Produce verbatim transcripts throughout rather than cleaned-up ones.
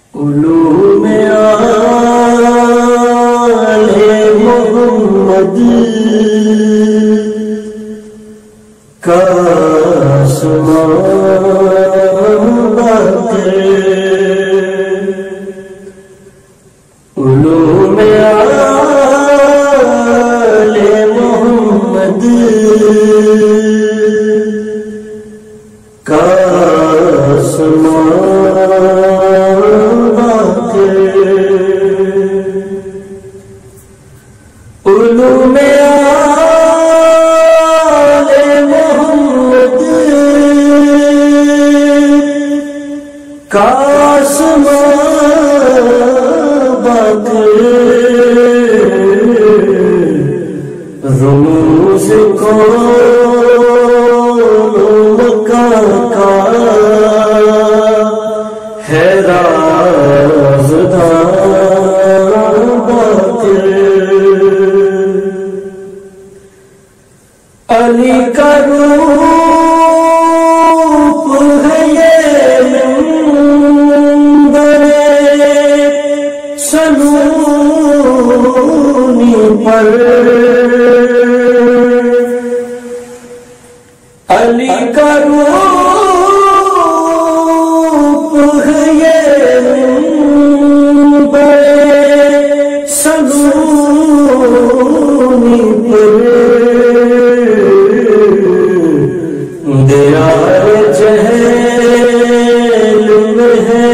علوم آل محمد کا آسمان باقی، علوم آل محمد کا آسمان باقی، علوم آل محمد کا آسمان باقی، رموز کون کا ہے رازدار باقی، علی کا روپ ہے یہ منبر سنونی پر، علی کا روپ ہے یہ منبر سنونی پر، دیار جہل میں ہے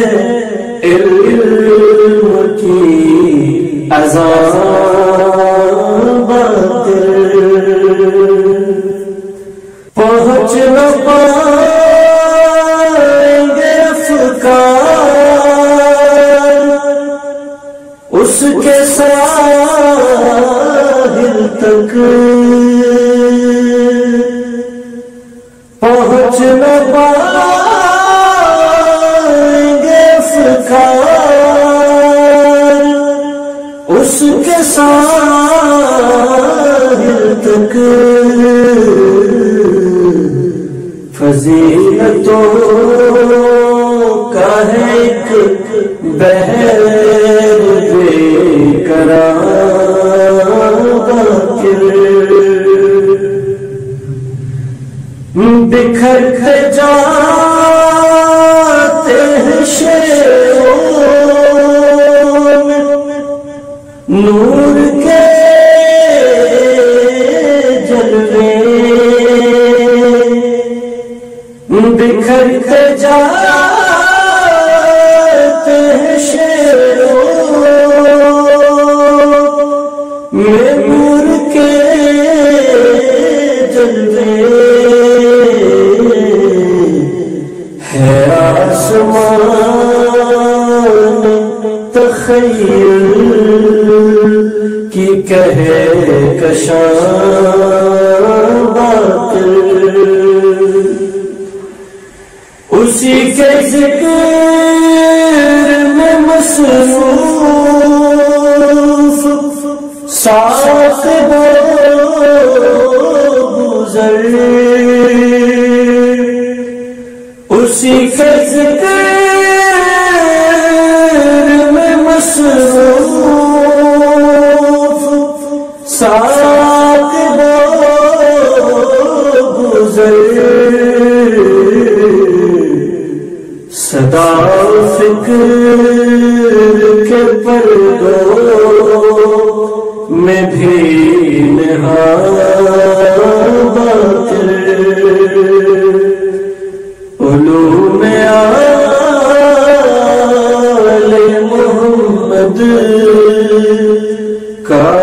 علم کی اذان باقی، پہنچ نہ پائیں گے افکار اس کے ساحل تک، پہنچ نہ پائیں گے افکار اس کے ساحل تک، فضیلتوں کا ہے ایک بحر بے قرار باقی، بکھرتے جاتے ہیں شیروں میں نور کے جلوے، بکھرتے جاتے ہیں شیروں میں نور کے جلوے، ہے آسمان تخیل کی کہے کشان باقی، اسی کے ذکر میں مصروف ساقب گزر، اسی کے ذکر میں مصروف ساقب گزر، صدا فکر کے پردوں میں بھی نہاد باقی، علوم آل محمد کا